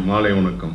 மாலை வணக்கம்.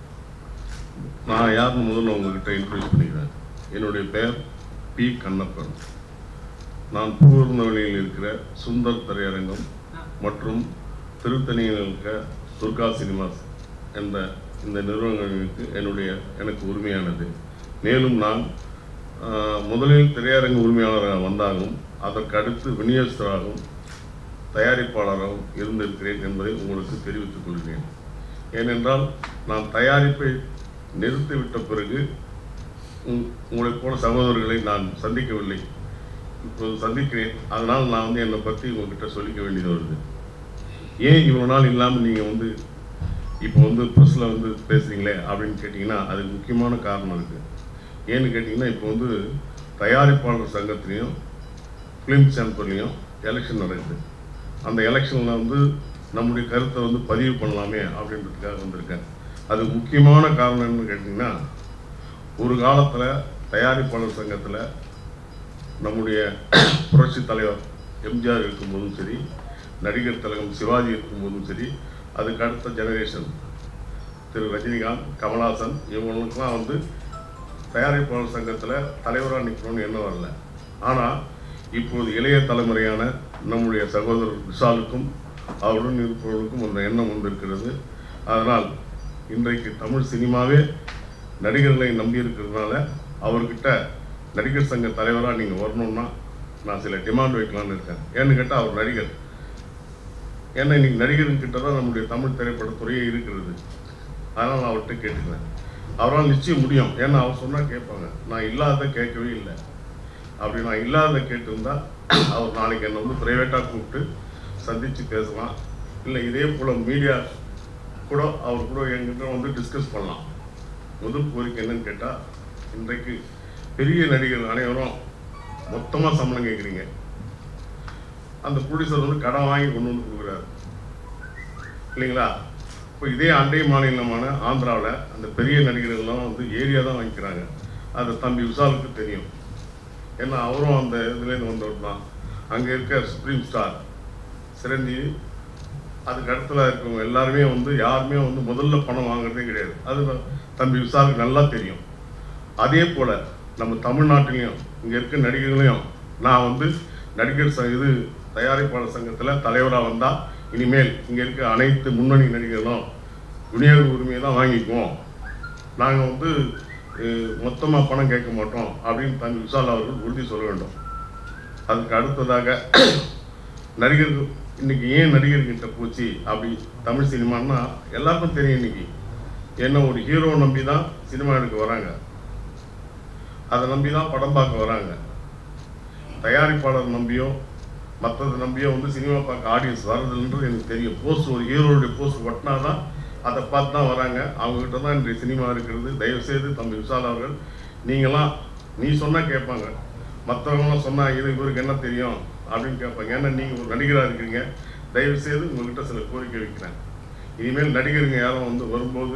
நான் யாருன்னு முதல்ல உங்ககிட்ட இன்ட்ரோடியூஸ் பண்ணிக்கிறேன். என்னுடைய பெயர் P.Kannappan. நான் பூர்ணவெளியில் இருக்கிற சுந்தர் திரையரங்கம் மற்றும் திருத்தணியில் இருக்கிற துர்கா சினிமாஸ் என்ற இந்த நிறுவனங்களுக்கு எனக்கு உரிமையானது. மேலும் நான் முதலில் திரையரங்கு உரிமையாளராக வந்தாலும் அதற்கு அடுத்து விநியோகஸ்தராகவும் தயாரிப்பாளராகவும் இருந்திருக்கிறேன் என்பதை உங்களுக்கு தெரிவித்துக் கொள்கிறேன். ஏனென்றால் நான் தயாரிப்பை நிறுத்திவிட்ட பிறகு உங்களைப் போல சகோதரர்களை நான் சந்திக்கவில்லை, இப்போது சந்திக்கிறேன். அதனால் நான் என்னை பற்றி உங்கள்கிட்ட சொல்லிக்க வேண்டியது வருது. ஏன் இவ்வளோ நாள் இல்லாமல் நீங்கள் இப்போ ப்ரெஸ்ஸில் பேசுகிறீங்களே அப்படின்னு கேட்டிங்கன்னா அதுக்கு முக்கியமான காரணம் இருக்குது. ஏன்னு கேட்டிங்கன்னா இப்போ தயாரிப்பாளர் சங்கத்துலேயும் ஃபிலிம் சேம்பர்லேயும் எலெக்ஷன் நடக்குது. அந்த எலெக்ஷனில் நம்முடைய கருத்தை பதிவு பண்ணலாமே அப்படின்றதுக்காக வந்திருக்கேன். அது முக்கியமான காரணம் என்னன்னு கேட்டிங்கன்னா, ஒரு காலத்தில் தயாரிப்பாளர் சங்கத்தில் நம்முடைய புரட்சி தலைவர் எம்ஜிஆர் இருக்கும்போதும் சரி, நடிகர் திலகம் சிவாஜி இருக்கும்போதும் சரி, அதுக்கு அடுத்த ஜெனரேஷன் திரு ரஜினிகாந்த், கமல்ஹாசன் இவங்களுக்கெல்லாம் தயாரிப்பாளர் சங்கத்தில் தலைவராக நிற்கணும்னு எண்ணம் வரல. ஆனால் இப்போது இளைய தலைமுறையான நம்முடைய சகோதரர் விஷாலுக்கும் அவருடன் இருப்பவர்களுக்கும் அந்த எண்ணம் இருக்கிறது. அதனால் இன்றைக்கு தமிழ் சினிமாவே நடிகர்களை நம்பி இருக்கிறதுனால அவர்கிட்ட நடிகர் சங்க தலைவராக நீங்கள் வரணும்னா நான் சில டிமாண்ட் வைக்கலான்னு இருக்கேன். ஏன்னு கேட்டால் அவர் நடிகர். ஏன்னா இன்னைக்கு நடிகர்கிட்ட தான் நம்முடைய தமிழ் திரைப்படத்துறையே இருக்கிறது. அதனால் நான் அவர்கிட்ட கேட்டுக்கிறேன். அவரால் நிச்சயம் முடியும். ஏன்னா அவர் சொன்னால் கேட்பாங்க. நான் இல்லாத கேட்கவே இல்லை. அப்படி நான் இல்லாத கேட்டிருந்தால் அவர் நாளைக்கு என்னை ப்ரைவேட்டாக கூப்பிட்டு சந்தித்து பேசலாம். இல்லை இதே போல் மீடியா கூட அவர் கூட என்கிட்ட டிஸ்கஸ் பண்ணலாம். முதல் கோரிக்கை என்னன்னு கேட்டால், இன்றைக்கு பெரிய நடிகர்கள் அனைவரும் மொத்தமாக சம்பளம் கேட்குறீங்க. அந்த ப்ரொடியூசர் கடன் வாங்கி கொண்டு கொடுக்குறாரு இல்லைங்களா? இப்போ இதே அண்டை மாநிலமான ஆந்திராவில் அந்த பெரிய நடிகர்கள்லாம் ஏரியா தான் வாங்கிக்கிறாங்க. அது தம்பி விஷாலுக்கு தெரியும். ஏன்னா அவரும் அந்த இதுலேருந்து வந்தவர் தான். அங்கே இருக்க சுப்ரீம் ஸ்டார் சிரஞ்சீவி, அதுக்கு இடத்துல இருக்கவங்க எல்லாருமே யாருமே முதல்ல பணம் வாங்குறதே கிடையாது. அது தம்பி விஷாலுக்கு நல்லா தெரியும். அதே போல் நம்ம தமிழ்நாட்டிலையும் இங்கே இருக்க நடிகர்களையும் நான் நடிகர் தயாரிப்பாளர் சங்கத்தில் தலைவராக வந்தால் இனிமேல் இங்கே இருக்க அனைத்து முன்னணி நடிகர்களும் விநியோக உரிமையை தான் வாங்கிக்குவோம். நாங்கள் மொத்தமாக பணம் கேட்க மாட்டோம் அப்படின்னு தம்பி விஷால் அவர்கள் உறுதி சொல்ல வேண்டும். அதுக்கு அடுத்ததாக நடிகர்கள் இன்றைக்கி ஏன் நடிகர்கிட்ட போச்சு அப்படி தமிழ் சினிமான்னா எல்லாருக்கும் தெரியும். இன்றைக்கி என்ன ஒரு ஹீரோ நம்பி தான் சினிமா எடுக்க வராங்க, அதை நம்பி தான் படம் பார்க்க வராங்க. தயாரிப்பாளர் நம்பியோ மற்றதை நம்பியோ சினிமா பார்க்க ஆடியன்ஸ் வர்றதுன்றது எனக்கு தெரியும். போஸ்ட் ஒரு ஹீரோடைய போஸ்ட் ஒட்டினா தான் அதை பார்த்து தான் வராங்க. அவங்ககிட்ட தான் இன்றைய சினிமா இருக்கிறது. தயவுசெய்து தம்பி விஷால் அவர்கள் நீ சொன்னால் கேட்பாங்க, மற்றவங்களாம் சொன்னால் இவருக்கு என்ன தெரியும் அப்படின்னு கேட்பாங்க. ஏன்னா நீங்கள் ஒரு நடிகராக இருக்கிறீங்க. தயவுசெய்து உங்கள்கிட்ட சில கோரிக்கை வைக்கிறேன். இனிமேல் நடிகருங்க யாரும் வரும்போது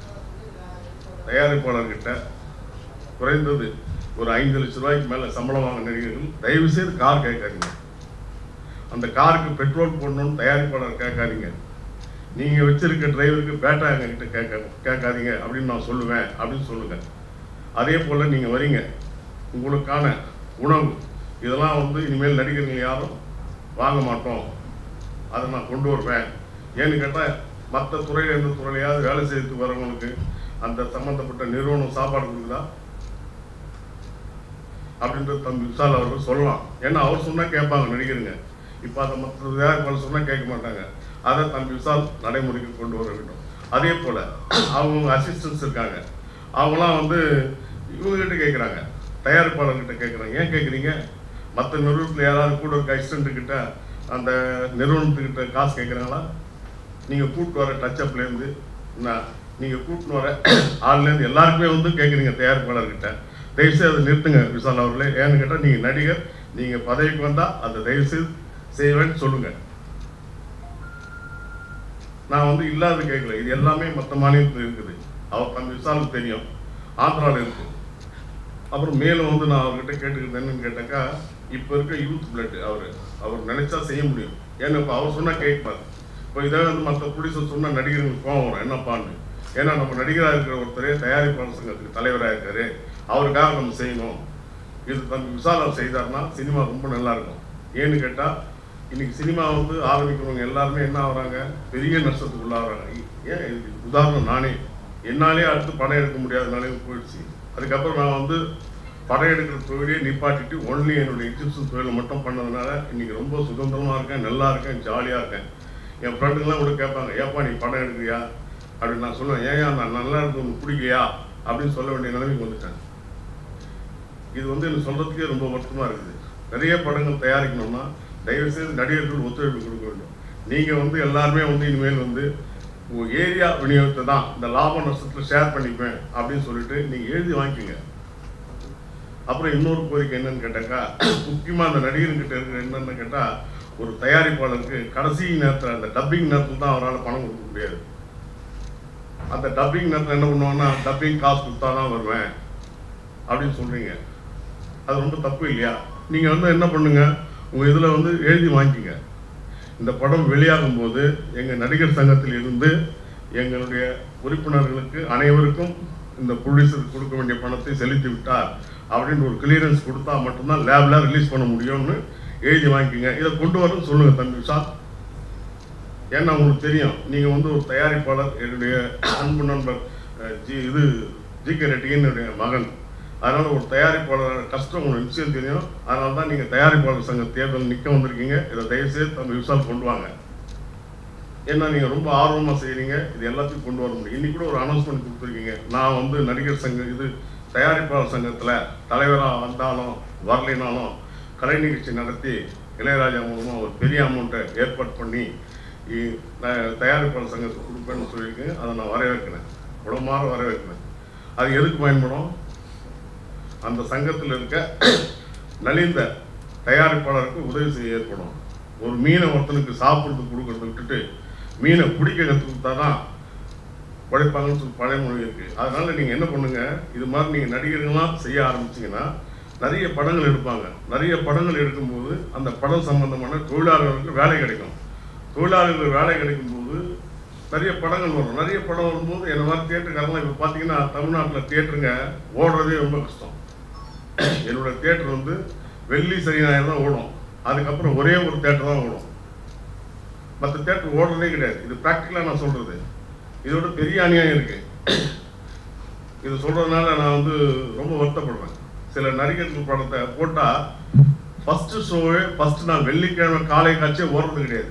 தயாரிப்பாளர்கிட்ட குறைந்தது ஒரு 5 லட்ச ரூபாய்க்கு மேலே சம்பளம் வாங்க நடிகர்கள் தயவுசெய்து கார் கேட்காதீங்க. அந்த காருக்கு பெட்ரோல் போடணும்னு தயாரிப்பாளர் கேட்காதீங்க. நீங்கள் வச்சிருக்க டிரைவருக்கு பேட்டா எங்ககிட்ட கேட்காதீங்க அப்படின்னு நான் சொல்லுவேன் அப்படின்னு சொல்லுங்கள். அதே போல் நீங்கள் வரீங்க, உங்களுக்கான உணவு இதெல்லாம் இனிமேல் நடிகர்கள் யாரும் வாங்க மாட்டோம், அதை நான் கொண்டு வருவேன். ஏன்னு கேட்டால் மற்ற துறையில் எந்த துறையிலையாவது வேலை செய்யறதுக்கு வரவங்களுக்கு அந்த சம்மந்தப்பட்ட நிறுவனம் சாப்பாடு கொடுக்குதா அப்படின்றது தம்பி விஷால் அவர்கள் சொல்லலாம். ஏன்னா அவர் சொன்னால் கேட்பாங்க நடிகருங்க. இப்போ அதை மற்ற வேறு சொன்னால் கேட்க மாட்டாங்க. அதை தம்பி விஷால் நடைமுறைக்கு கொண்டு வர வேண்டும். அதே போல் அவங்க அசிஸ்டன்ஸ் இருக்காங்க, அவங்களாம் இவங்ககிட்ட கேட்குறாங்க, தயாரிப்பாளர்கிட்ட கேட்குறாங்க. ஏன் கேட்குறீங்க? மற்ற நிறுவனத்தில் யாராவது கூட இருக்க அசிஸ்டண்ட்டுக்கிட்ட அந்த நிறுவனத்துக்கிட்ட காசு கேட்குறாங்களா? நீங்கள் கூப்பிட்டு வர டச்சப்லேருந்து நீங்கள் கூப்பிட்டு வர ஆள்லேருந்து எல்லாருக்குமே கேட்குறீங்க தயாரிப்பாளர்கிட்ட. தயவுசெய்து அதை நிறுத்துங்க விஷால் அவர்களே. ஏன்னு கேட்டால் நீங்கள் நடிகர், நீங்கள் பதவிக்கு வந்தால் அதை தயவுசெய்து செய்வேன்னு சொல்லுங்கள். நான் இல்லாத கேட்கல. இது எல்லாமே மற்ற மாநிலத்தில் இருக்குது. அவர் தம்பி விஷாலுக்கு தெரியும், ஆந்திராவில் இருக்குது. அப்புறம் மேலும் நான் அவர்கிட்ட கேட்டுக்கிறது என்னன்னு கேட்டாக்கா, இப்போ இருக்க யூத் பிளட் அவர் நினைச்சா செய்ய முடியும். ஏன்னா இப்போ அவர் சொன்னால் கேட்பார். இப்போ இதை வந்து மற்ற ப்ரொடியூசர் சொன்னால் நடிகர்களுக்கு கோவம் வரும் என்னப்பான்னு. ஏன்னா நம்ம நடிகராக இருக்கிற ஒருத்தரே தயாரிப்பாளர் சங்கத்துக்கு தலைவராக இருக்காரு, அவருக்காக நம்ம செய்யணும். இது தம்பி விஷால் செய்தார்னா சினிமா ரொம்ப நல்லா இருக்கும். ஏன்னு கேட்டால் இன்னைக்கு சினிமா வந்து ஆரம்பிக்கிறவங்க எல்லாருமே என்ன ஆகுறாங்க, பெரிய நஷ்டத்துக்கு உள்ளாகிறாங்க. ஏன் இது உதாரணம் நானே, என்னாலே அடுத்து படம் எடுக்க முடியாத நிலைமை போயிடுச்சு. அதுக்கப்புறம் நான் வந்து படம் எடுக்கிற தொழிலே நிப்பாட்டிட்டு ஒன்லி என்னுடைய எக்ஸிபிஷன் தொழிலை மட்டும் பண்ணதுனால இன்னைக்கு ரொம்ப சுதந்திரமாக இருக்கேன், நல்லா இருக்கேன், ஜாலியாக இருக்கேன். என் ஃப்ரெண்டுங்கெல்லாம் கூட கேட்பாங்க, ஏப்பா நீ படம் எடுக்கிறியா அப்படின்னு. நான் சொல்லுவேன், ஏன் நான் நல்லா இருக்கு உங்களுக்கு பிடிக்கலையா அப்படின்னு சொல்ல வேண்டிய நிலைமைக்கு வந்துட்டேன். இது வந்து எனக்கு சொல்கிறதுக்கே ரொம்ப வருத்தமாக இருக்குது. நிறைய படங்கள் தயாரிக்கணும்னா தயவுசெய்து நடிகர்கள் ஒத்துழைப்பு கொடுக்க வேண்டும். நீங்கள் வந்து எல்லாருமே வந்து இனிமேல் வந்து ஏரியா விநியோகத்தை தான் இந்த லாப நஷ்டத்தில் ஷேர் பண்ணிப்பேன் அப்படின்னு சொல்லிட்டு நீங்கள் எழுதி வாங்கிக்கோங்க. அப்புறம் இன்னொரு கோரிக்கை என்னன்னு கேட்டாக்கா, முக்கியமாக அந்த நடிகர்கிட்ட இருக்கிற என்னன்னு கேட்டால், ஒரு தயாரிப்பாளருக்கு கடைசி நேரத்தில் அந்த டப்பிங் நேரத்தில் தான் அவரால் பணம் கொடுக்க முடியாது. அந்த டப்பிங் நேரத்தில் என்ன பண்ணுவாங்கன்னா, டப்பிங் காசு கொடுத்தா தான் வருவேன் அப்படின்னு சொல்கிறீங்க. அது ரொம்ப தப்பு இல்லையா? நீங்கள் வந்து என்ன பண்ணுங்க, உங்கள் இதில் வந்து எழுதி வாங்கிக்கிங்க. இந்த படம் வெளியாகும் போது எங்கள் நடிகர் சங்கத்தில் இருந்து எங்களுடைய உறுப்பினர்களுக்கு அனைவருக்கும் இந்த ப்ரொடியூசருக்கு கொடுக்க வேண்டிய பணத்தை செலுத்தி விட்டார் அப்படின்னு ஒரு கிளியரன்ஸ் கொடுத்தா மட்டும்தான் லேபில் ரிலீஸ் பண்ண முடியும்னு எழுதி வாங்கிக்கிங்க. இதை கொண்டு வரணும்னு சொல்லுங்கள் தம்பி விஷால். ஏன்னா உங்களுக்கு தெரியும், நீங்கள் வந்து ஒரு தயாரிப்பாளர், என்னுடைய அன்பு நண்பர் ஜி.கே. ரெட்டியினுடைய மகன். அதனால் ஒரு தயாரிப்பாளர் கஷ்டம் உங்களுக்கு நிச்சயம் தெரியும். அதனால தான் நீங்கள் தயாரிப்பாளர் சங்க தேர்தல் நிற்க வந்திருக்கீங்க. இதை தயவுசெய்து தம்பி விஷால் கொண்டு வாங்க. ஏன்னா நீங்கள் ரொம்ப ஆர்வமாக செய்கிறீங்க, இது எல்லாத்தையும் கொண்டு வர முடியும். இன்றைக்கி கூட ஒரு அனௌன்ஸ்மெண்ட் கொடுத்துருக்கீங்க, நான் வந்து நடிகர் சங்கம் இது தயாரிப்பாளர் சங்கத்தில் தலைவராக வந்தாலும் வரலினாலும் கலை நிகழ்ச்சி நடத்தி இளையராஜா மூலமாக ஒரு பெரிய அமௌண்ட்டை ஏற்பாடு பண்ணி தயாரிப்பாளர் சங்கத்துக்கு கொடுப்பேன்னு சொல்லியிருக்கேன். அதை நான் வரவேற்கிறேன், உடம்பார வரவேற்கிறேன். அது எதுக்கு பயன்படும்? அந்த சங்கத்தில் இருக்க நலிந்த தயாரிப்பாளருக்கு உதவி செய்ய ஏற்படும். ஒரு மீனை ஒருத்தனுக்கு சாப்பிட்றதுக்கு கொடுக்கறத விட்டுட்டு மீனை பிடிக்க கற்றுக் கொடுத்தா தான் உழைப்பாங்கன்னு சொல்லி பழைமொழி இருக்குது. அதனால் நீங்கள் என்ன பண்ணுங்கள், இது மாதிரி நீங்கள் நடிகர்கள்லாம் செய்ய ஆரம்பிச்சிங்கன்னா நிறைய படங்கள் எடுப்பாங்க. நிறைய படங்கள் எடுக்கும்போது அந்த படம் சம்பந்தமான தொழிலாளர்களுக்கு வேலை கிடைக்கும். தொழிலாளர்களுக்கு வேலை கிடைக்கும்போது நிறைய படங்கள் வரும். நிறைய படம் வரும்போது என்ன மாதிரி தியேட்டருக்காரங்களாம் இப்போ பார்த்தீங்கன்னா தமிழ்நாட்டில் தியேட்டருங்க ஓடுறதே ரொம்ப கஷ்டம். என்னோட தியேட்டர் வந்து வெள்ளி சனி ஞாயிறு தான் ஓடும். அதுக்கப்புறம் ஒரே ஒரு தியேட்டர் தான் ஓடும், மற்ற தியேட்டர் ஓடுறதே கிடையாது. இது ப்ராக்டிக்கலாக நான் சொல்கிறது. இதோட பெரிய அநியாயம் இருக்குது. இது சொல்கிறதுனால நான் வந்து ரொம்ப வருத்தப்படுறேன். சில நடிகர்கள் படத்தை போட்டால் ஃபஸ்ட்டு ஷோவே ஃபஸ்ட்டு நான் வெள்ளிக்கிழமை காலை காட்சியே ஓடுறது கிடையாது.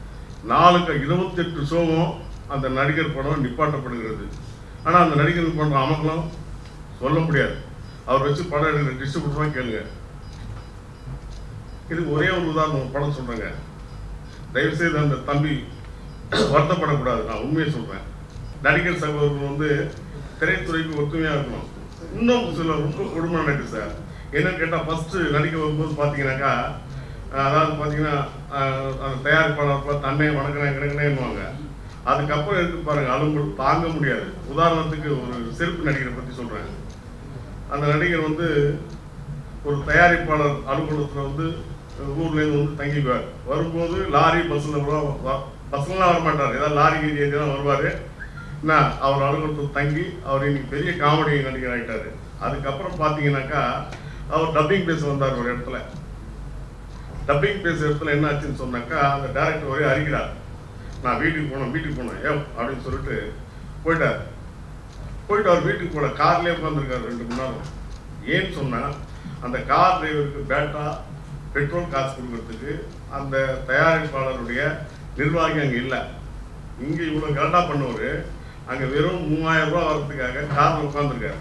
28 ஷோவும் அந்த நடிகர் படம் நிப்பாட்டப்படுகிறது. ஆனால் அந்த நடிகர்கள் பண்ணுற அமக்கலம் சொல்ல முடியாது. அவர் வச்சு படம் எடுக்கிற டிஸ்ட்ரிபியூட்டராக கேளுங்க. இதுக்கு ஒரே ஒரு உதாரணம் படம் சொல்கிறேங்க. தயவுசெய்து அந்த தம்பி வருத்தப்படக்கூடாது, நான் உண்மையை சொல்கிறேன். நடிகர் சகோதரர்கள் வந்து திரைத்துறைக்கு ஒத்துமையாக இருக்கணும். இன்னும் சில ரொம்ப கொடுமை நடக்குது சார். என்னன்னு கேட்டால், ஃபஸ்ட்டு நடிக்க வரும்போது பார்த்தீங்கன்னாக்கா, அதாவது பார்த்தீங்கன்னா அந்த தயாரிப்பாளர் தன்னை வணக்கிறேன் கிடைக்கணும்னுவாங்க. அதுக்கப்புறம் இருக்கு பாருங்கள், அலும்பு தாங்க முடியாது. உதாரணத்துக்கு ஒரு செருப்பு நடிகரை பற்றி சொல்கிறேன். அந்த நடிகர் வந்து ஒரு தயாரிப்பாளர் அலுவலகத்தில் வந்து ஊர்லேருந்து வந்து தங்கிக்குவார். வரும்போது லாரி பஸ்லாம் வரமாட்டார், ஏதாவது லாரி கீரி தான் வருவார். என்ன அவர் அலுவலகத்தில் தங்கி அவர் இன்னைக்கு பெரிய காமெடி நடிகர் ஆகிட்டார். அதுக்கப்புறம் பார்த்தீங்கன்னாக்கா அவர் டப்பிங் பேச வந்தார் ஒரு இடத்துல. டப்பிங் பேசுகிற இடத்துல என்ன ஆச்சுன்னு சொன்னாக்கா, அந்த டேரக்டர் ஒரே அறிகிறார், நான் வீட்டுக்கு போனேன் அப்படின்னு சொல்லிட்டு போயிட்டார். போயிட்டு அவர் வீட்டுக்கு போல கார்லேயே உட்காந்துருக்காரு 2 மணி நேரம். ஏன்னு சொன்னால், அந்த கார் டிரைவருக்கு பேட்டா பெட்ரோல் காசு கொடுக்கறதுக்கு அந்த தயாரிப்பாளருடைய நிர்வாகி அங்கே இல்லை. இங்கே இவ்வளோ கரெக்டாக பண்ணவர் அங்கே வெறும் 3000 ரூபா வரதுக்காக காரில் உட்காந்துருக்காரு.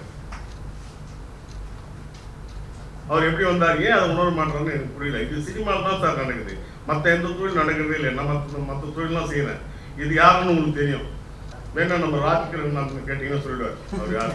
அவர் எப்படி வந்தார், ஏன் அதை உணர மாட்டாருன்னு எனக்கு புரியல. இது சினிமாவில் தான் சார் நடக்குது, மற்ற எந்த தொழில் நடக்கிறதே இல்லை. நான் மற்ற தொழிலாம் செய்கிறேன். இது யாருன்னு உங்களுக்கு தெரியும். வேணா நம்ம ராஜ்கிரண் கேட்டீங்கன்னா சொல்லிடுவார் அவர் யாரு.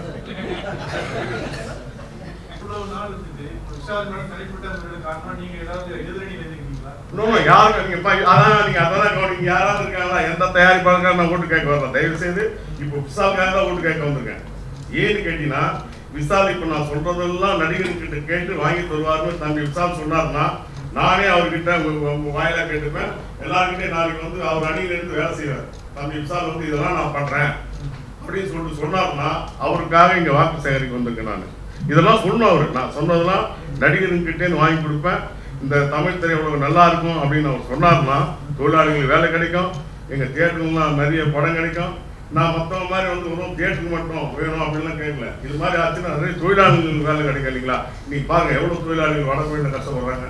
யாராவது இருக்காங்களா? எந்த தயாரிப்பாளருக்காக நான் ஓட்டு கேட்க வரல. தயவு செய்து இப்போ விஷாலுக்காக தான் ஓட்டு கேட்க வந்திருக்கேன். ஏன்னு கேட்டீங்கன்னா, விஷால் இப்போ நான் சொல்றதெல்லாம் நடிகர்கிட்ட கேட்டு வாங்கி தருவாருன்னு தம்பி விஷால் சொன்னார்னா நானே அவர்கிட்ட வாயிலாக கேட்டுப்பேன். எல்லாருக்கிட்டே நாளைக்கு வந்து அவர் அணியில் இருந்து வேலை செய்வார். தம்பி விஷால் வந்து இதெல்லாம் நான் பண்ணுறேன் அப்படின்னு சொல்லிட்டு சொன்னார்னா அவருக்காக இங்கே வாக்கு சேகரிக்க வந்திருக்கேன். நான் இதெல்லாம் சொல்லணும். அவர் நான் சொன்னதெல்லாம் நடிகருங்கிட்டேருந்து வாங்கி கொடுப்பேன். இந்த தமிழ் திரையுலகம் நல்லா இருக்கும் அப்படின்னு அவர் சொன்னார்னா தொழிலாளிகளுக்கு வேலை கிடைக்கும், எங்கள் தியேட்டருலாம் நிறைய படம் கிடைக்கும். நான் மற்றவங்க மாதிரி வந்து வெறும் தியேட்டருக்கு மட்டும் வேணும் அப்படின்லாம் கேட்கல. இது மாதிரி ஆச்சுன்னா நிறைய தொழிலாளிகளுக்கு வேலை கிடைக்கும் இல்லைங்களா? நீங்கள் பாருங்கள் எவ்வளோ தொழிலாளிகள் வட கோயிலில் கஷ்டப்படுறாங்க.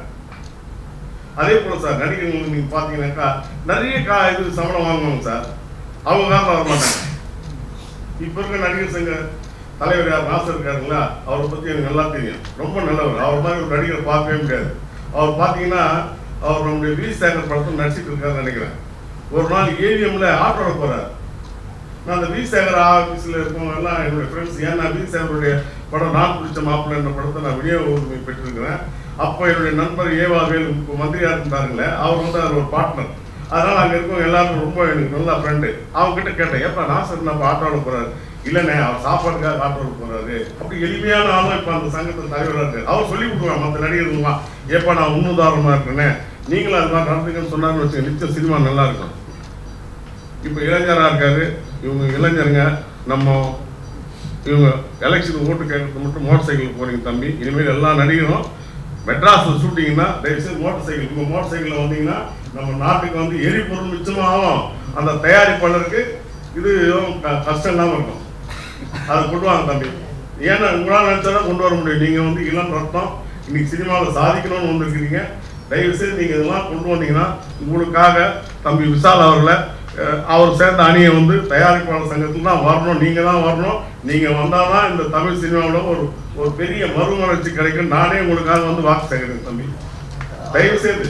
அதே போல் சார் நடிகர்களுக்கு நீங்கள் பார்த்தீங்கன்னாக்கா நிறைய இது சம்பளம் வாங்குவாங்க சார். அவங்க காரணம் வர மாட்டாங்க. இப்போ இருக்க நடிகர் சங்க தலைவர் யார் நாசர் இருக்காருங்களா, அவரை பற்றி எனக்கு நல்லா தெரியும். ரொம்ப நல்லவர். அவர் மாதிரி ஒரு நடிகரை பார்க்கவே முடியாது. அவர் பார்த்தீங்கன்னா அவர் நம்முடைய வீசேகர் படத்தில் நடிச்சிட்டு இருக்காருன்னு நினைக்கிறேன். ஒரு நாள் ஏவிஎம்ல ஆட்டோட போகிறார். நான் அந்த வீசேகர் ஆஃபீஸில் இருக்கவங்க எல்லாம் என்னுடைய ஃப்ரெண்ட்ஸ், ஏன்னா வீசேகருடைய படம் நான் பிடிச்ச மாப்பிள்ளை என்ற படத்தை நான் விநியோக உரிமை பெற்றிருக்கிறேன். அப்போ என்னுடைய நண்பர் ஏவாவேல் மந்திரியாக இருந்தாருங்களே, அவர் வந்து அவர் ஒரு பார்ட்னர். அதனால் அங்கே இருக்கவங்க எல்லாருக்கும் ரொம்ப எனக்கு நல்லா ஃப்ரெண்டு. அவங்ககிட்ட கேட்டேன், ஏப்பா நாசர் நம்ம ஆட்டோவில் போகிறாரு. இல்லைண்ணே அவர் சாப்பாடுக்காக ஆட்டோவில் போகிறாரு. அப்படி எளிமையான ஆளும் இப்போ அந்த சங்கத்தில் தலைவராக இருக்காரு. அவர் சொல்லி கொடுக்குறாங்க மற்ற நடிகர்கள்லாம், ஏப்பா நான் முன்னுதாரணமாக இருக்கேனே, நீங்களும் அது மாதிரி நடந்துங்கன்னு சொன்னார்னு வச்சுக்க நிச்சயம் சினிமா நல்லா இருக்கும். இப்போ இளைஞராக இருக்காரு. இவங்க இளைஞருங்க நம்ம இவங்க எலெக்ஷனுக்கு ஓட்டு கேட்கறது மட்டும் மோட்டர் சைக்கிள் போகிறீங்க தம்பி. இனிமேல் எல்லா நடிகரும் மெட்ராஸில் ஷூட்டிங்கன்னா தயவுசெய்து மோட்டர் சைக்கிள், இப்போ மோட்டர் சைக்கிளில் வந்தீங்கன்னா நம்ம நாட்டுக்கு வந்து எரிபொருள் மிச்சமாகும். அந்த தயாரிப்பாளருக்கு இது கஷ்டம் இல்லாமல் இருக்கும். அதை கொண்டு வாங்க தம்பி. ஏன்னா உங்களால் நினச்சாலும் கொண்டு வர முடியும். நீங்கள் வந்து இளம் ரத்தம், இன்னைக்கு சினிமாவில் சாதிக்கணும்னு வந்துருக்கிறீங்க. தயவுசெய்து நீங்கள் இதெல்லாம் கொண்டு வந்தீங்கன்னா உங்களுக்காக தம்பி விஷால் அவர்களை அவர் சேர்ந்த அணியை வந்து தயாரிப்பாளர் சங்கத்தில் தான் வரணும். நீங்கள் தான் வரணும். நீங்கள் வந்தால் தான் இந்த தமிழ் சினிமாவில் ஒரு பெரிய மறுமலர்ச்சி கிடைக்கும். நானே உங்களுக்காக வந்து வாக்கு சேகரிக்கிறேன் தம்பி. தயவுசெய்து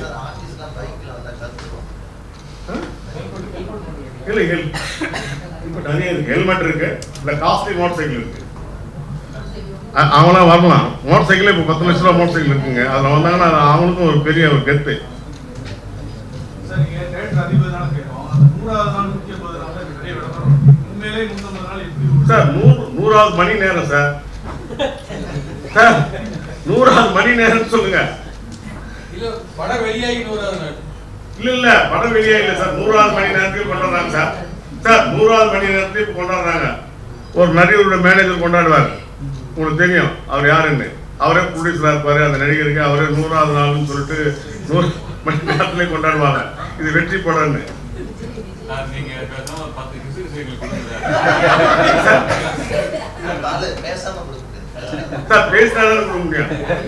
இல்லை இப்போ நிறைய இருக்கு. ஹெல்மெட் இருக்கு, இந்த காஸ்ட்லி மோட்டர் சைக்கிள் இருக்கு, அவங்களாம் வரலாம். மோட்டர் சைக்கிளே இப்போ 10 லட்ச ரூபா மோட்டர் சைக்கிள் இருக்குங்க. அதில் வந்தாங்கன்னா அவங்களுக்கும் ஒரு பெரிய ஒரு கெத்து. சார் 100வது மணி நேரம் சார். சார் 100வது மணி நேரம் சொல்லுங்க. இல்ல படம் வெளியாகி 100வது நாள் இல்ல படம் வெளியே இல்லை சார். 100வது மணி நேரத்துக்கு கொண்டாடுறாங்க சார். சார் 100வது மணி நேரத்துக்கு கொண்டாடுறாங்க. ஒரு நடிகருடைய மேனேஜர் கொண்டாடுவார். உங்களுக்கு தெரியும் அவர் யாருன்னு. அவரே ப்ரொடியூசராக இருப்பாரு. அந்த நடிகருக்கு அவரே 100வது நாள்னு சொல்லிட்டு 100 மணி நேரத்திலே கொண்டாடுவாங்க. இது வெற்றி படம்னு. சார் பேசினாதான் கொடுக்க முடியும்.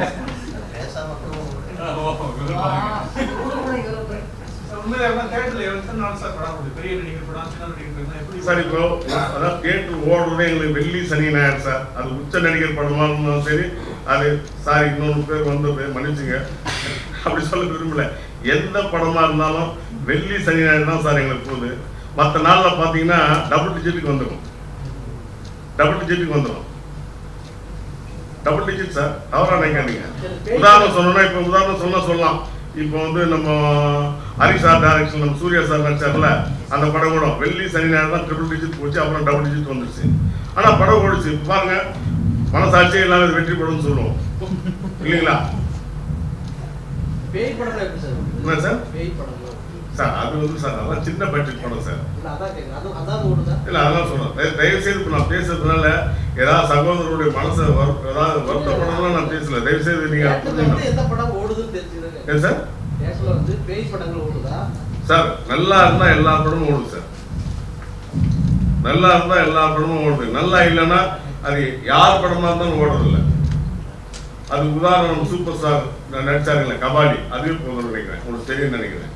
சார் இப்போ அதான் தியேட்டர் ஓடுறதே எங்களுக்கு வெள்ளி சனி ஞாயிறு சார். அது உச்ச நடிகர் படமா இருந்தாலும் சரி, அது சாரி இன்னொரு பேர் வந்து மன்னிச்சுங்க அப்படி சொல்ல விரும்பல. எந்த படமா இருந்தாலும் வெள்ளி சனி ஞாயிறு தான் சார் எங்களுக்கு போகுது. மற்ற நாளில் பார்த்தீங்கன்னா டபுள் டிஜிட்டுக்கு வந்துடும். Double digit sir. தவறா நினைக்காதீங்க. உதாரணம் சொல்லணும்னா இப்போ உதாரணம் சொல்லலாம். இப்போ வந்து நம்ம ஹரிஷா டைரக்ஷன் நம்ம சூர்யா சார் நடிச்சார்ல, அந்த படம் கூட வெள்ளி சனி ஞாயிறு தான் ட்ரிபிள் டிஜிட் போச்சு. அப்புறம் டபுள் டிஜிட் வந்துருச்சு. ஆனால் படம் ஓடிச்சு. பாருங்க மனசாட்சியே இல்லாம வெற்றி படம்னு சொல்லுவோம் இல்லைங்களா? என்ன சார் சார் அது வந்து சார் அதெல்லாம் சின்ன பட்ஜெட் படம் சார். இல்லை அதெல்லாம் சொல்றேன். தயவுசெய்து இப்போ நான் பேசுறதுனால ஏதாவது சகோதரருடைய மனசை ஏதாவது வருத்தப்படலாம் நான் பேசல. தயவுசெய்து நீங்க சார் சார் நல்லா இருந்தா எல்லா படமும் ஓடுது சார். நல்லா இருந்தா எல்லா படமும் ஓடுது. நல்லா இல்லைன்னா அது யார் படமா இருந்தாலும் ஓடுறதில்லை. அது உதாரணம் சூப்பர் ஸ்டார் நடிச்சாருங்களே கபாடி, அதுவே போதும்னு நினைக்கிறேன். உங்களுக்கு தெரியும் நினைக்கிறேன்.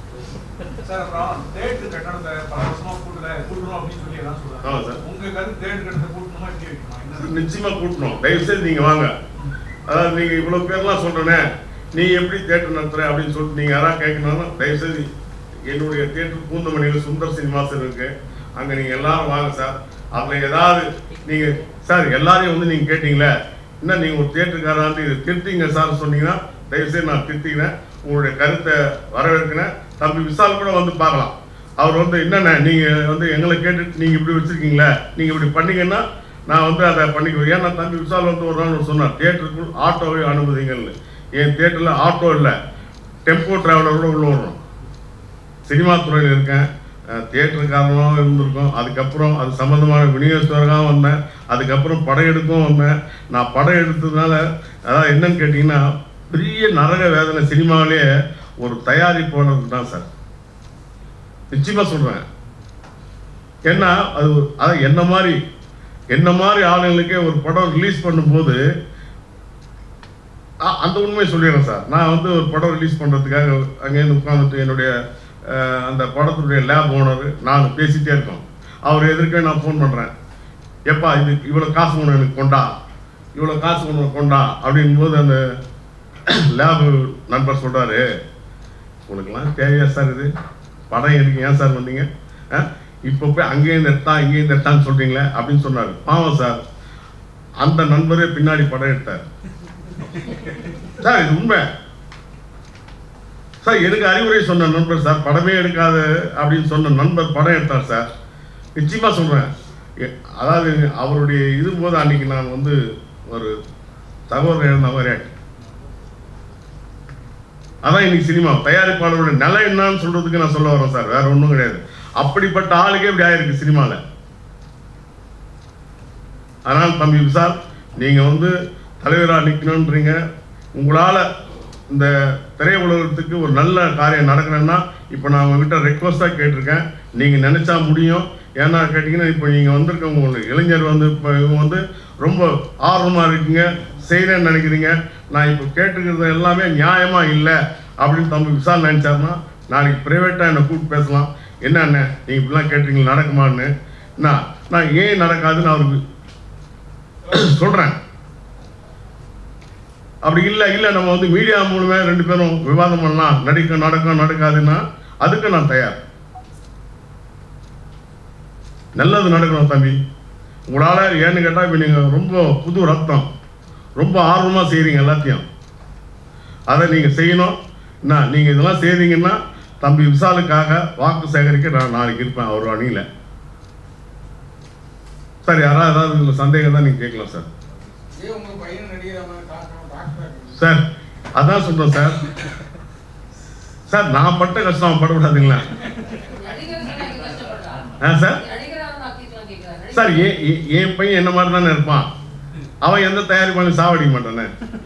நிச்சயமா கூட்டணும். தயவுசெய்து நீங்க வாங்க. அதாவது நீங்க இவ்வளவு பேர்லாம் சொல்றேனே, நீ எப்படி தியேட்டர் நடத்துற அப்படின்னு சொல்லிட்டு நீங்க யாராவது கேட்கணும். தயவுசெய்து என்னுடைய தியேட்டர் பூந்தமணியில் சுந்தர் சினிமாஸ் இருக்கு. அங்க நீங்க எல்லாரும் வாங்க சார். அதுல ஏதாவது நீங்க சார் எல்லாரையும் வந்து நீங்க கேட்டீங்களே, என்ன நீங்க ஒரு தியேட்டருக்காராந்து இது திருத்திங்க சார் சொன்னீங்கன்னா தயவுசெய்து நான் திருத்திக்கிறேன். உங்களுடைய கருத்தை வரவேற்கிறேன். தம்பி விஷால் கூட வந்து பார்க்கலாம். அவர் வந்து என்னென்ன நீங்கள் வந்து எங்களை கேட்டுட்டு நீங்கள் இப்படி வச்சுருக்கீங்களே, நீங்கள் இப்படி பண்ணிங்கன்னா நான் வந்து அதை பண்ணிக்குவேன். ஏன்னா தம்பி விஷால் வந்து ஒரு நாள் சொன்னார், தியேட்டருக்குள் ஆட்டோவை அனுமதிங்கள்னு. என் தியேட்டரில் ஆட்டோ இல்லை, டெம்போ டிராவலரோட உள்ள வரும். சினிமா துறையில் இருக்கேன், தியேட்டருக்காரனாகவும் இருந்திருக்கோம். அதுக்கப்புறம் அது சம்மந்தமான விநியோகஸ்தராகவும் வந்தேன். அதுக்கப்புறம் படம் எடுக்கவும் வந்தேன். நான் படம் எடுத்ததுனால அதாவது என்னன்னு கேட்டிங்கன்னா, பெரிய நரக வேதனை சினிமாவிலேயே ஒரு தயாரிப்பாளருக்கு தான் சார். நிச்சயமாக சொல்கிறேன். ஏன்னா அது என்ன மாதிரி ஆளுங்களுக்கே ஒரு படம் ரிலீஸ் பண்ணும்போது அந்த உண்மையை சொல்லிடுறேன் சார். நான் வந்து ஒரு படம் ரிலீஸ் பண்ணுறதுக்காக அங்கேருந்து உட்காந்துட்டு என்னுடைய அந்த படத்துடைய லேப் ஓனர் நான் பேசிகிட்டே இருக்கோம். அவர் எதிர்க்க நான் ஃபோன் பண்ணுறேன், எப்பா இது இவ்வளோ காசு ஒன்று எனக்கு கொண்டா, இவ்வளோ காசு ஒன்று கொண்டா அப்படின்போது அந்த லேபு நண்பர் சொல்கிறாரு, உனக்கெல்லாம் தேவையா சார் இது படம் எனக்கு ஏன் சார் வந்தீங்க, இப்போ போய் அங்கேருந்து எடுத்தான் இங்கேருந்து எடுத்தான்னு சொல்கிறீங்களே அப்படின்னு சொன்னார். பாவம் சார், அந்த நண்பரே பின்னாடி படம் எடுத்தார் சார். இது உண்மை சார். எனக்கு அறிவுரை சொன்ன நண்பர் சார், படமே எடுக்காத அப்படின்னு சொன்ன நண்பர் படம் எடுத்தார் சார். நிச்சயமாக சொல்கிறேன். அதாவது அவருடைய இதுபோது அன்றைக்கி நான் வந்து ஒரு தகவல் எழுந்த மாதிரி அதான் இன்னைக்கு சினிமா தயாரிப்பாளருடைய நிலை என்னன்னு சொல்கிறதுக்கு நான் சொல்ல வரேன் சார், வேற ஒன்றும் கிடையாது. அப்படிப்பட்ட ஆளுக்கே இப்படி ஆயிருக்கு சினிமாவில். அதனால் தம்பி விஷால், நீங்கள் வந்து தலைவராக நிற்கணுன்றீங்க. உங்களால் இந்த திரையுலகத்துக்கு ஒரு நல்ல காரியம் நடக்கணும்னா இப்போ நான் உங்ககிட்ட ரெக்வஸ்ட்டாக கேட்டிருக்கேன், நீங்கள் நினச்சா முடியும். ஏன்னா கேட்டிங்கன்னா இப்போ நீங்கள் வந்திருக்கவங்க உங்களுக்கு இளைஞர் வந்து இப்போ இவங்க வந்து ரொம்ப ஆர்வமாக இருக்கீங்க, செய்கிறேன்னு நினைக்கிறீங்க. நான் இப்போ கேட்டுக்கிறது எல்லாமே நியாயமாக இல்லை அப்படின்னு தம்பி விஷால் நினச்சாருன்னா நாளைக்கு ப்ரைவேட்டாக என்னை கூப்பிட்டு பேசலாம். என்ன நீங்கள் இப்படிலாம் கேட்டீங்களா நடக்குமான்னு. நான் ஏன் நடக்காதுன்னு அவருக்கு சொல்கிறேன். அப்படி இல்லை நம்ம வந்து மீடியா மூலமே 2 பேரும் விவாதம் பண்ணலாம், நடக்காதுன்னா அதுக்கு நான் தயார். நல்லது நடக்கணும் தம்பி. உங்களால் ஏன்னு கேட்டால் இப்போ நீங்கள் ரொம்ப புது ரத்தம், ரொம்ப ஆர்வமாக செய்கிறீங்க எல்லாத்தையும். அதை நீங்கள் செய்யணும். நீங்கள் இதெல்லாம் செய்தீங்கன்னா தம்பி விஷாலுக்காக வாக்கு சேகரிக்க நான் நாளைக்கு இருப்பேன் அவர் அணியில். சார் யாராவது ஏதாவது சந்தேகம் தான் நீங்கள் கேட்கலாம் சார். சார் அதான் சொல்கிறேன் சார். சார் நான் பட்ட கஷ்டம் படக்கூடாதுங்களா சார்? சார் என் பையன் என்ன மாதிரி தானே இருப்பான், அவன் எந்த தயாரிப்பாலும் சாவடிக்க மாட்டானே.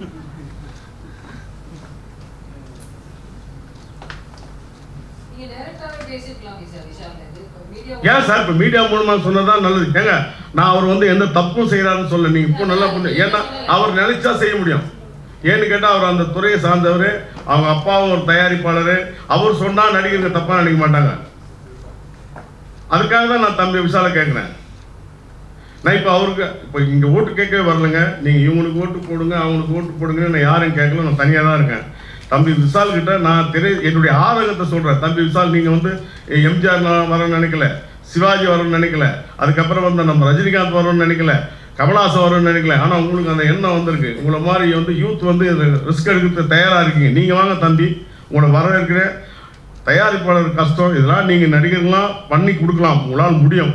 ஏன் சார் இப்போ மீடியா மூலமாக சொன்னதான் நல்லது. ஏங்க நான் அவர் வந்து எந்த தப்பும் செய்கிறாருன்னு சொல்ல, நீங்கள் இப்போ நல்லா புரிஞ்சு. ஏன்னா அவர் நினைச்சா செய்ய முடியும். ஏன்னு கேட்டால் அவர் அந்த துறையை சார்ந்தவர், அவங்க அப்பாவும் ஒரு தயாரிப்பாளர். அவர் சொன்னால் நடிகர்கள் தப்பாக நினைக்க மாட்டாங்க. அதுக்காக தான் நான் தம்பி விஷாலை கேட்குறேன். நான் இப்போ அவருக்கு இப்போ இங்கே ஓட்டு கேட்கவே வரலைங்க. நீங்கள் இவங்களுக்கு ஓட்டு போடுங்க அவங்களுக்கு ஓட்டு போடுங்கன்னு நான் யாரும் கேட்கல, நான் தனியாக தான் இருக்கேன். தம்பி விஷால் கிட்ட நான் என்னுடைய ஆதங்கத்தை சொல்கிறேன். தம்பி விஷால் நீங்கள் வந்து எம்ஜிஆர் வரணும்னு நினைக்கல, சிவாஜி வரணும்னு நினைக்கல, அதுக்கப்புறம் வந்து நம்ம ரஜினிகாந்த் வரணும்னு நினைக்கல, கமலஹாசன் வரணும்னு நினைக்கல. ஆனால் உங்களுக்கு அந்த எண்ணம் வந்திருக்கு. உங்களை மாதிரி வந்து யூத் வந்து ரிஸ்க் எடுக்கிறது தயாராக இருக்கீங்க. நீங்கள் வாங்க தம்பி, உங்களை வரவேற்கிற. தயாரிப்பாளர் கஷ்டம், இதெல்லாம் நீங்கள் நடிகர்கள்லாம் பண்ணி கொடுக்கலாம், உங்களால் முடியும்.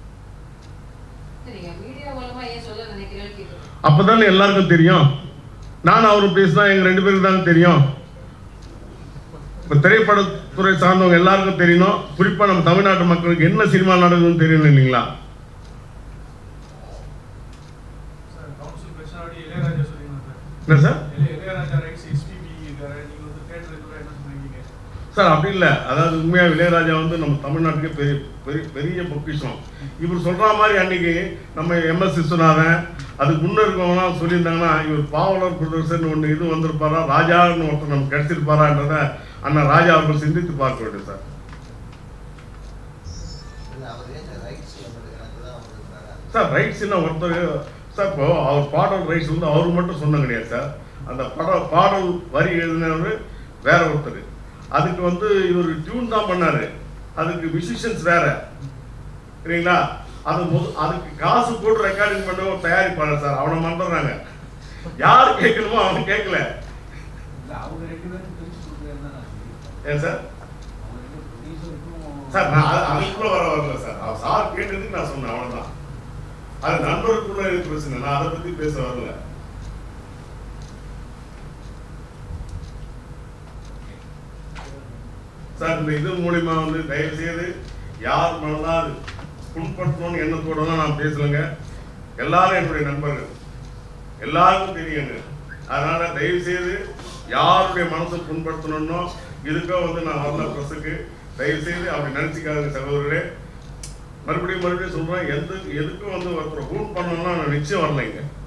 அப்போ தானே எல்லாருக்கும் தெரியும். நான் அவரும் பேசினா எங்கள் 2 பேருக்கு தானே தெரியும். இப்போ திரைப்படத்துறை சார்ந்தவங்க எல்லாருக்கும் தெரியணும். குறிப்பாக நம்ம தமிழ்நாட்டு மக்களுக்கு என்ன சினிமா நடக்குதுன்னு தெரியணும் இல்லைங்களா? என்ன சார்? சார் அப்படி இல்லை. அதாவது உண்மையாக இளையராஜா வந்து நம்ம தமிழ்நாட்டுக்கு பெரிய பொக்கிஷம். இவர் சொல்கிற மாதிரி அன்னைக்கு நம்ம MS விஸ்வநாதன் அதுக்கு முன்னே இருக்கவங்களாம் சொல்லியிருந்தாங்கன்னா இவர் பாவலர் பிரதர்சன் ஒன்று இது வந்திருப்பாரா, ராஜான்னு ஒருத்தர் நமக்கு கிடைச்சிருப்பாரான்றத அண்ணா ராஜா அவர்கள் சிந்தித்து பார்க்க வேண்டும் சார். சார் ரைட்ஸ்னா ஒருத்தர் சார், இப்போ அவர் பாடல் ரைட்ஸ் வந்து அவருக்கு மட்டும் சொன்ன கிடையாது சார். அந்த பாடல் வரி எழுதினவர் வேற ஒருத்தர். அதுக்கு வந்து இவர் டியூன் தான் பண்ணாரு, அதுக்கு மியூசிஷியன்ஸ் வேற சரிங்களா. அதுக்கு காசு போட்டு ரெக்கார்டிங் பண்ண ஒரு தயாரிப்பாளர் சார், அவனை மறந்துடுறாங்க. யார் கேட்கணுமோ அவன் கேட்கல. ஏன் சார்? சார் நான் அதுக்குள்ள வரல சார். அவர் சார் கேட்டதுக்கு நான் சொன்னேன், அவ்வளவுதான். அது நண்பருக்குள்ள இருக்கு பிரச்சனை, நான் அதை பத்தி பேச வரல. சார் இந்த இது மூலிமா வந்து தயவுசெய்து யார் மனதால் புண்படுத்தணும்னு எண்ணத்தோட தான் நான் பேசலைங்க. எல்லாரும் என்னுடைய நண்பர்கள், எல்லாருக்கும் தெரியுங்க. அதனால தயவுசெய்து யாருடைய மனசை புண்படுத்தணும்னோ இதுக்கோ வந்து நான் வரல ப்ரெஸ்ஸுக்கு. தயவுசெய்து அப்படி நினச்சிக்காதுங்க சகோதரர்களே. மறுபடியும் சொல்கிறேன், எதுக்கும் வந்து ஒருத்தர் ஃபோன் பண்ணணும்னா நான் நிச்சயம் வரலைங்க.